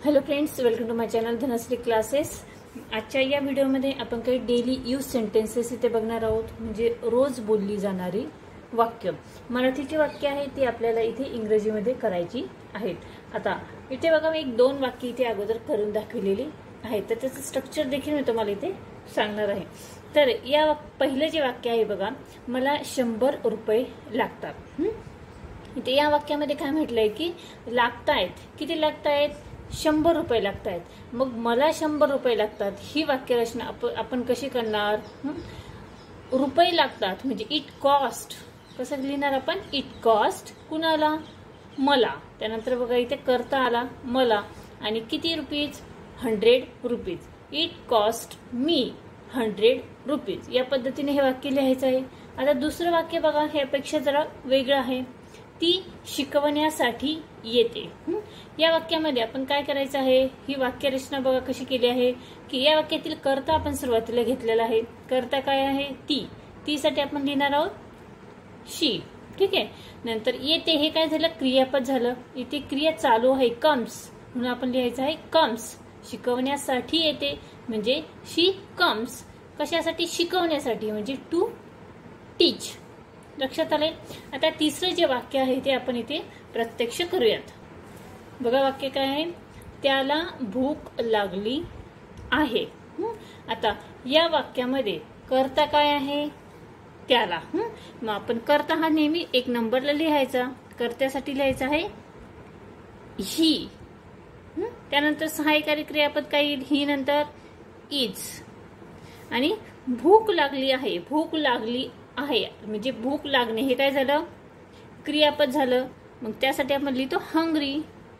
Hello friends, welcome to my channel Dhanashree classes. आजच्या या व्हिडिओमध्ये आपण काही डेली यूज सेंटेन्सेस इथे बघणार आहोत, म्हणजे रोज बोलली जाणारी वाक्य। मराठीची वाक्य आहे ती आपल्याला इथे इंग्रजीमध्ये करायची आहेत। आता इथे बघा, मी एक दोन वाक्य इथे अगोदर करून दाखवलेली आहेत, तर त्याचं स्ट्रक्चर देखील मी तुम्हाला इथे सांगणार आहे। तर या पहिलं जे वाक्य आहे बघा, मला 100 रुपये लागतात। इथे या वाक्यामध्ये काय म्हटलंय की लागतायत, किती लागतायत? 100 रुपये लागतायत। मग मला 100 रुपये लागतात ही वाक्यरचना आपण कशी करणार? रुपये लागतात म्हणजे इट कॉस्ट, कसं लिहिणार आपण? इट कॉस्ट कुणाला? मला। त्यानंतर बघा इथे करता आला मला, आणि किती rupees? 100 rupees. It cost me 100 rupees. या पद्धतीने हे वाक्य लिहायचं आहे। आता दुसरं वाक्य बघा, हे अपेक्षा जरा वेगळं आहे। ती शिकवण्यासाठी येते। या वाक्यामध्ये आपण काय करायचं आहे? ही वाक्यरचना बघा कशी केली आहे की या वाक्यातील कर्ता आपण सुरुवातीला घेतलेला आहे। कर्ता काय आहे? ती साठी आपण लिहिणार आहोत शी, ठीक आहे। नंतर येते हे काय झालं? क्रियापद झालं। इथे क्रिया चालू आहे कम्स, म्हणून आपण लिहायचं आहे कम्स। शिकवण्यासाठी येते म्हणजे शी कम्स। कशासाठी? शिकवण्यासाठी, म्हणजे टू टीच। लक्षात आले? आता तिसरं जे वाक्य आहे ते आपण इथे प्रत्यक्ष करूयात। बघा वाक्य काय आहे? त्याला भूक लागली आहे। आता या वाक्यामध्ये कर्ता काय आहे? त्याला। मग आपण कर्ता हा नेहमी एक नंबरला लिहायचा, कर्त्यासाठी लिहायचा आहे ही। त्यानंतर सहाय्यकारी क्रियापद काय येईल? ही नंतर इज। आणि भूक लागली आहे, भूक लागली आहे म्हणजे भूक लागणे हे काय झालं? क्रियापद झालं। मग त्यासाठी आपण लिहितो hungry,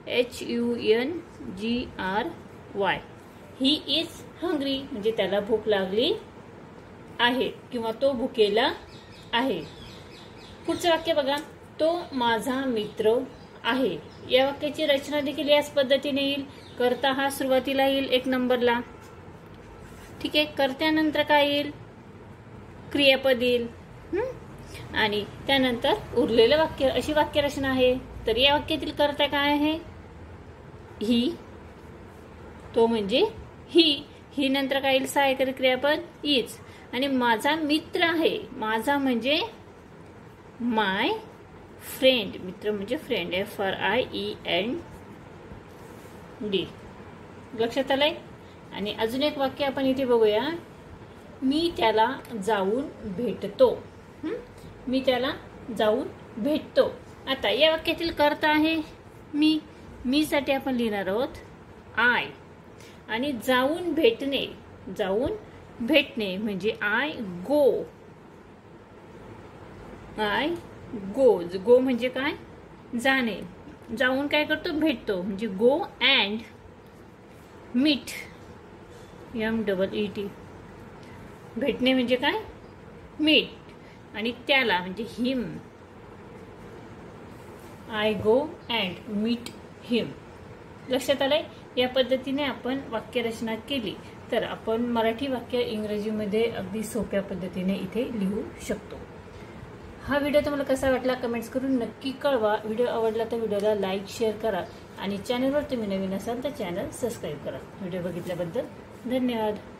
HUNGRY। He is hungry म्हणजे त्याला भूक लागली आहे किंवा तो भुकेला आहे। पुढचं वाक्य बघा, तो माझा मित्र आहे। या वाक्याची रचना देखील याच पद्धतीने येईल। कर्ता हा सुरुवातीला येईल एक नंबरला, ठीक आहे। कर्त्यानंतर काय येईल? क्रियापद येईल, आणि त्यानंतर उरलेलं वाक्य, अशी वाक्यरचना आहे। तर या वाक्यातील कर्ता काय आहे? ही, तो म्हणजे ही नंतर काय येईल? सहाय्यकारी क्रियापद इज। आणि माझा मित्र आहे, माझा म्हणजे माय फ्रेंड, मित्र म्हणजे फ्रेंड, FRIEND। लक्षात आलंय? आणि अजून एक वाक्य आपण इथे बघूया, मी त्याला जाऊन भेटतो। मी त्याला जाऊन भेटतो। आता या वाक्यातील कर्ता आहे मी साठी आपण लिहिणार आहोत आय। आणि जाऊन भेटणे, जाऊन भेटणे म्हणजे आय गो। गो म्हणजे काय? जाणे। जाऊन काय करतो? भेटतो, म्हणजे गो अँड मीट, MEET। भेटणे म्हणजे काय? मीट। आणि त्याला म्हणजे him, I go and meet him. लक्षात आलंय? या पद्धतीने आपण वाक्यरचना केली तर आपण मराठी वाक्य इंग्रजीमध्ये अगदी सोप्या पद्धतीने इथे लिहू शकतो। हा व्हिडिओ तुम्हाला कसा वाटला कमेंट्स करून नक्की कळवा। व्हिडिओ आवडला तर व्हिडिओला लाईक शेअर करा, आणि चॅनलवर तुम्ही नवीन असाल तर चॅनल सबस्क्राईब करा। व्हिडिओ बघितल्याबद्दल धन्यवाद।